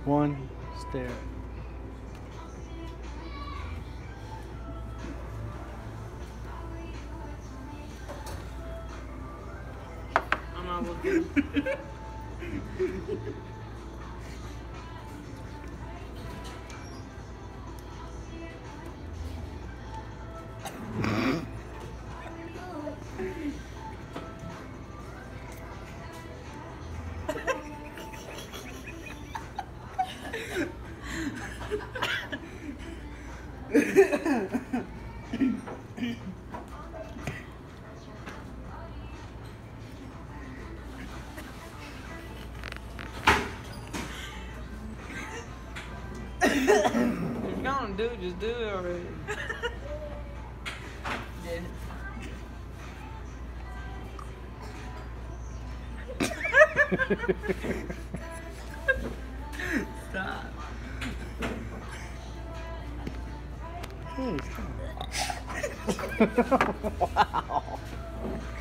One stare. I'm not looking. If you're gonna do it, just do it already. Yeah. Stop. Wow.